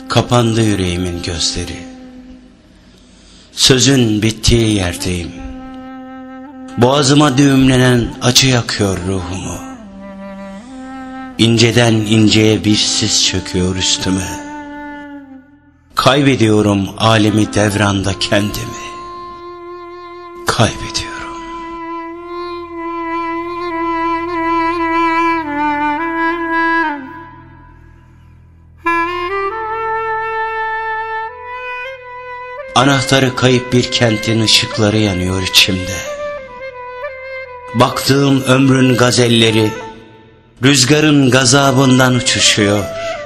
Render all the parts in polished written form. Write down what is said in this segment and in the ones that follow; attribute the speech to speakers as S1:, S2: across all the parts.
S1: Kapandı yüreğimin gözleri. Sözün bittiği yerdeyim. Boğazıma düğümlenen acı yakıyor ruhumu. İnceden inceye bir sis çöküyor üstüme. Kaybediyorum alemi devranda kendimi. Kaybediyorum. Anahtarı kayıp bir kentin ışıkları yanıyor içimde. Baktığım ömrün gazelleri rüzgarın gazabından uçuşuyor.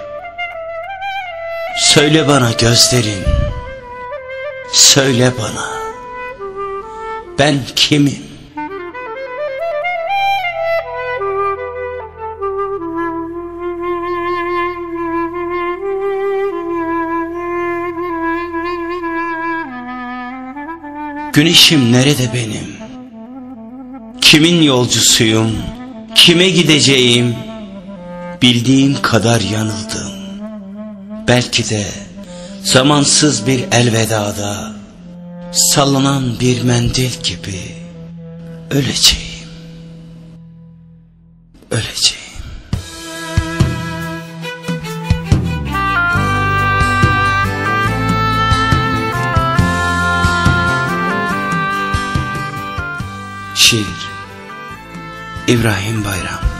S1: Söyle bana gözlerin, söyle bana, ben kimim? Güneşim nerede benim? Kimin yolcusuyum? Kime gideceğim? Bildiğim kadar yanıldım. Belki de zamansız bir elvedada, sallanan bir mendil gibi öleceğim. Öleceğim. Şiir İbrahim Bayram.